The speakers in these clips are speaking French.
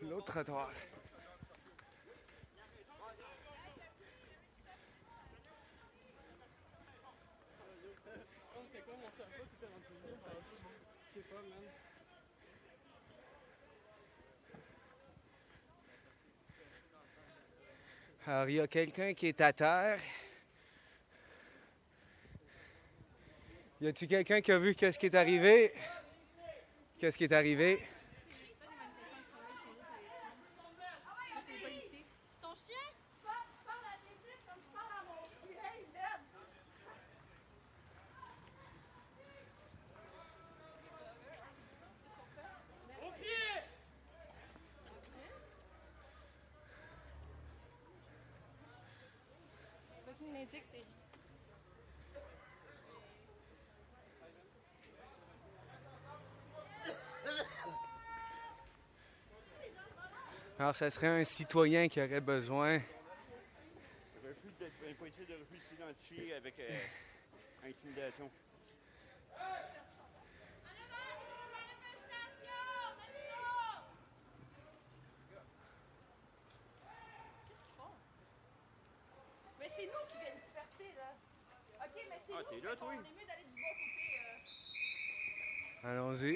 L'autre trottoir. Alors, il y a quelqu'un qui est à terre. Y a-t-il quelqu'un qui a vu qu'est-ce qui est arrivé? Qu'est-ce qui est arrivé? C'est ton chien? Parle à tes flics comme tu parles à mon chien, merde! Au pied! Il indique c'est. Alors, ça serait un citoyen qui aurait besoin. Un policier de refus de s'identifier avec intimidation. Qu'est-ce qu'ils font? Mais c'est nous qui viennent disperser, là. Ok, mais c'est nous. T'es là, toi? On est mieux d'aller du bon côté. Allons-y.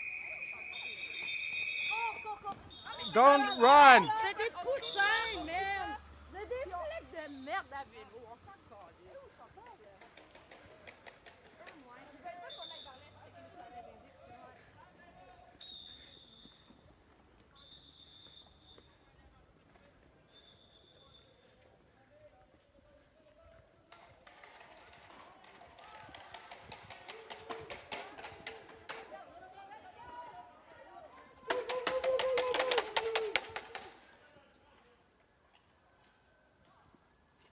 Cours. Don't run! C'est des poussins, merde! C'est des flics de merde à vélo, on s'en